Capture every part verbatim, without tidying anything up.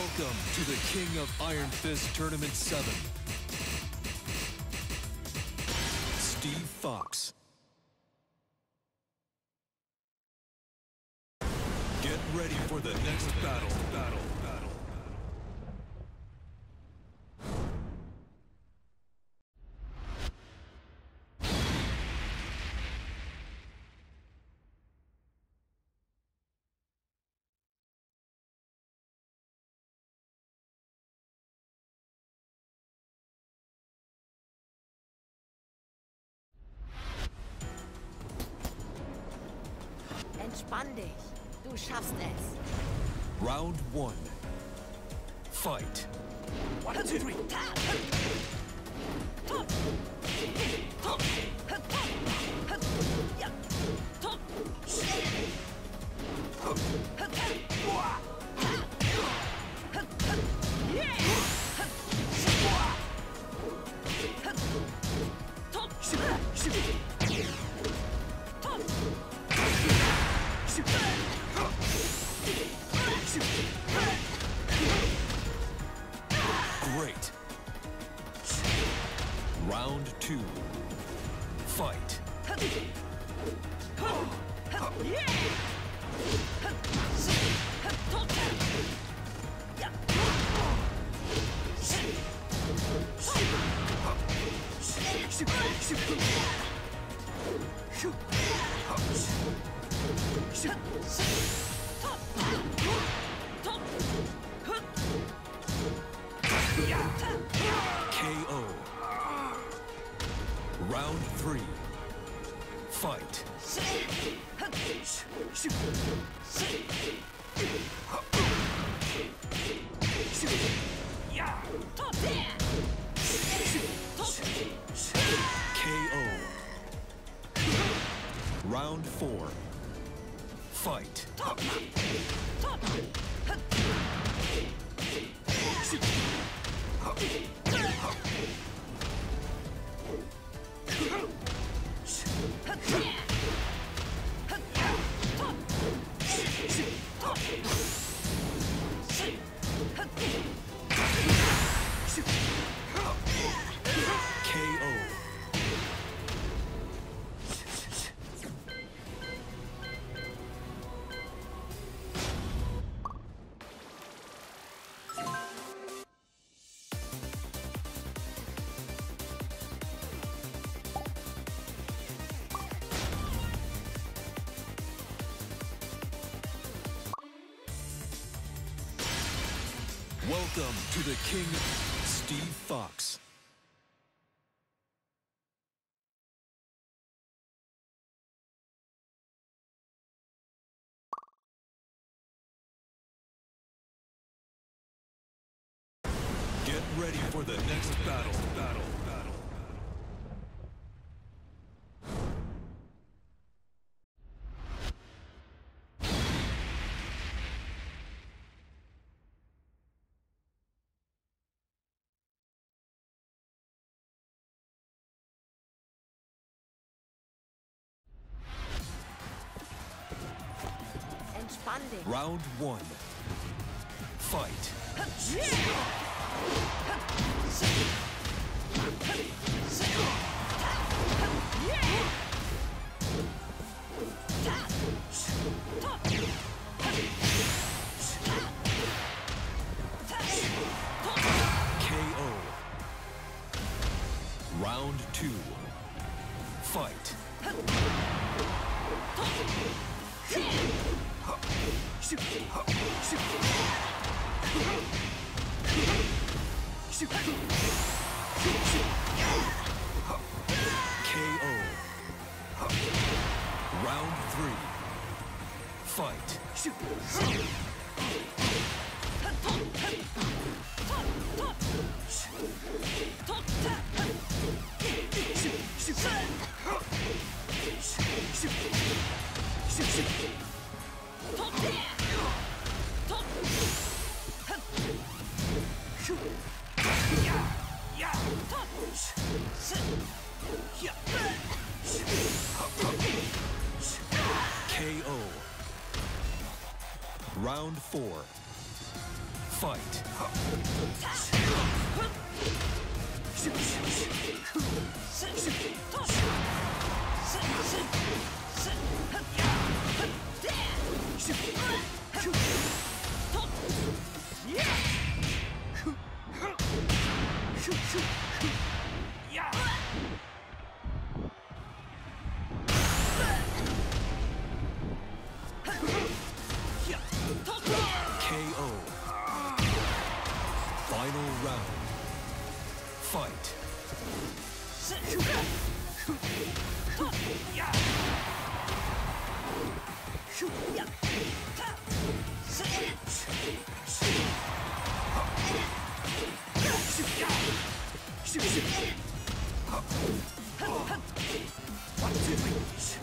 Welcome to the King of Iron Fist Tournament seven. Steve Fox. Get ready for the next battle. Battle. Battle. Entspann dich. Du schaffst es. Round one. Fight. One, two, three. Great. Round two. Fight. K O. Round three. Fight. K O. Round four. Fight. K O. Welcome to the King, Steve Fox. Get ready for the next battle. Battle. Battle. Entspann dich. Round one. Fight. K O. Round two. Fight. K O. Round three. Fight. K O. Round four. Fight. K O. Final round. Fight. One, two, three.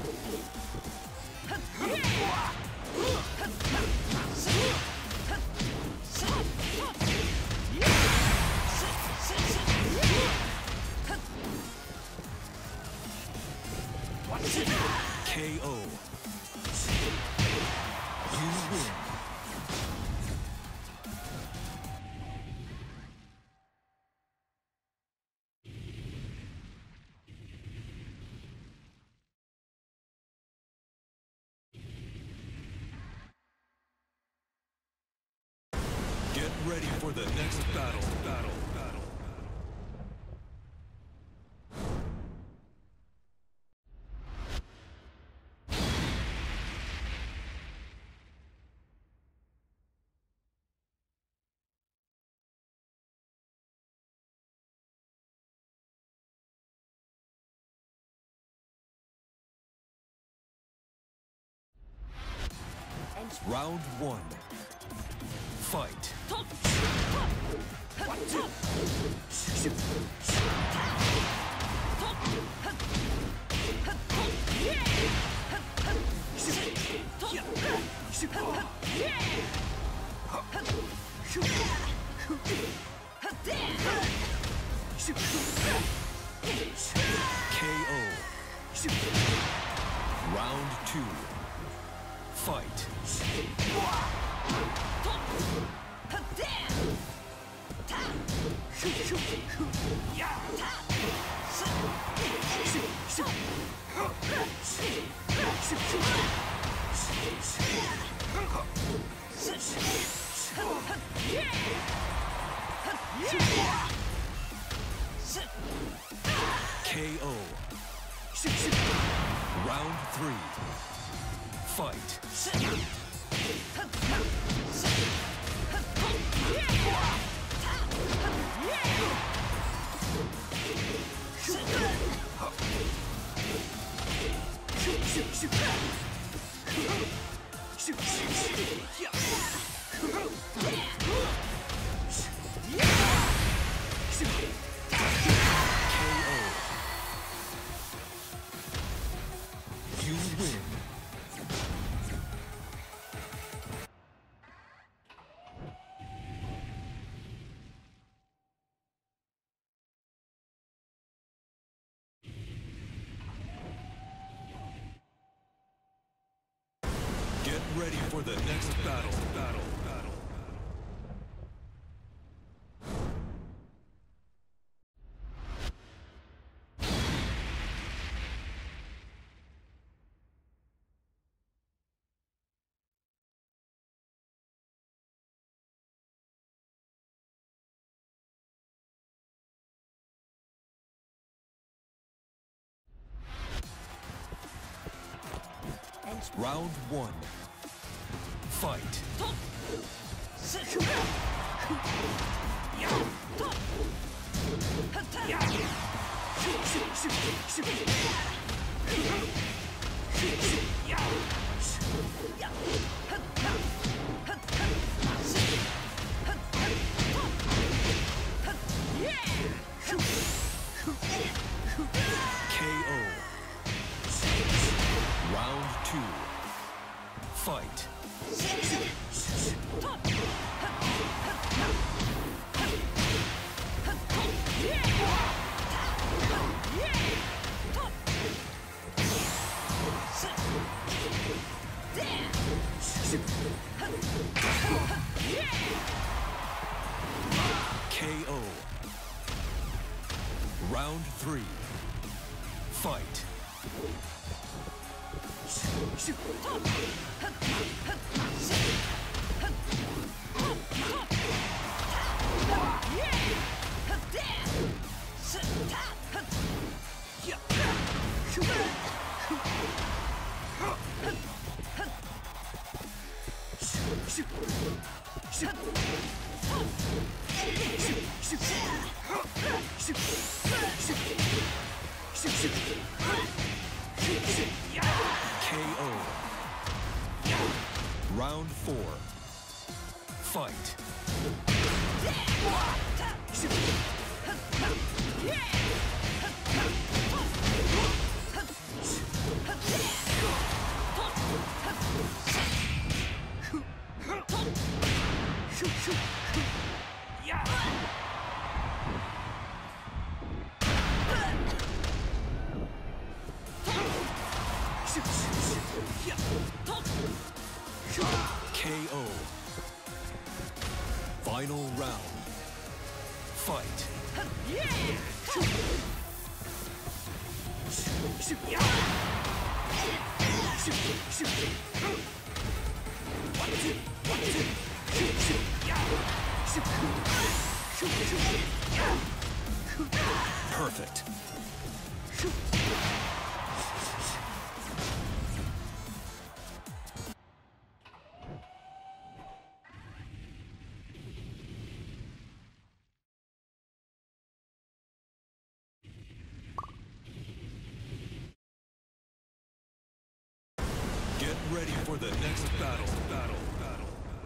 K O. You win. Get ready for the next battle. Battle. Battle. Round one. Fight. One, two. K O. Round two. Fight. K O. Round three. Fight. You win. Get ready for the next battle. Battle. Battle. Round one. Fight. K O. Round two. Fight. three. Fight. K O. Round four. Fight. K O. Final round. Fight. Perfect. Get ready for the next battle. Battle. Battle.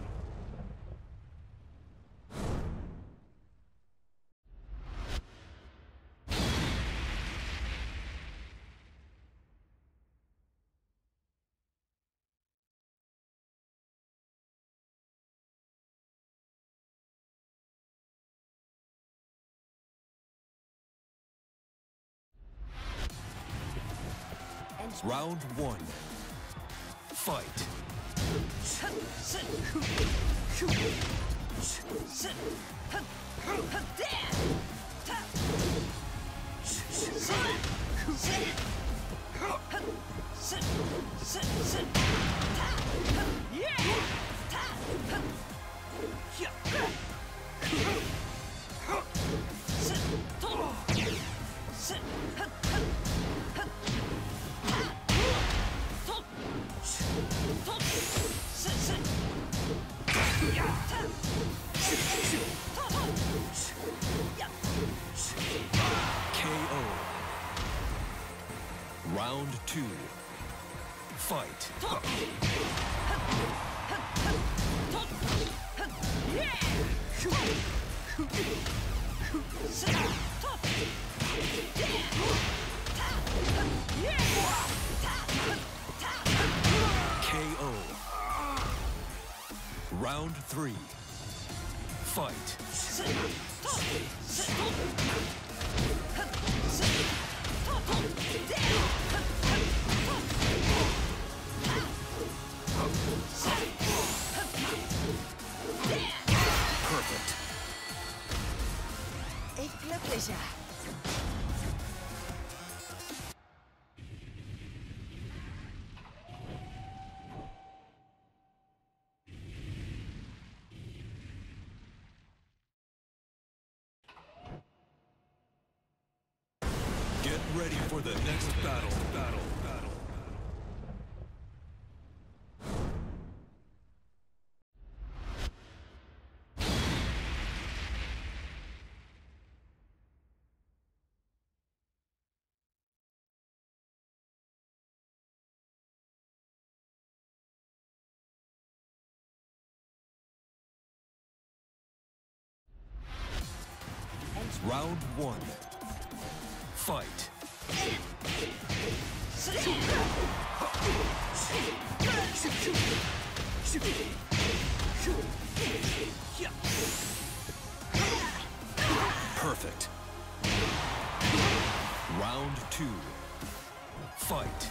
Round one. Fight. K O. Round two. Fight. K O. Round three. Fight. Perfect. Echt glücklicher. Get ready for the next battle. Battle. Battle. Round one. Fight. Perfect. Round two. Fight.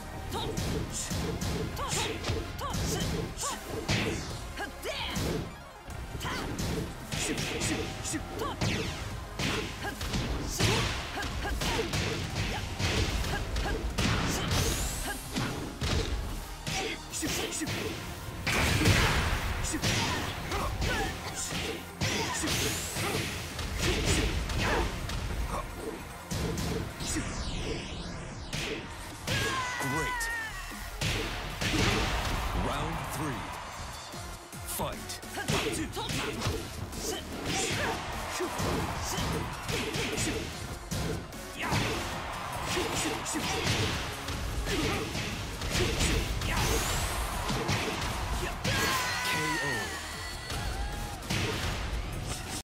Great. Round three. Fight. Yeah.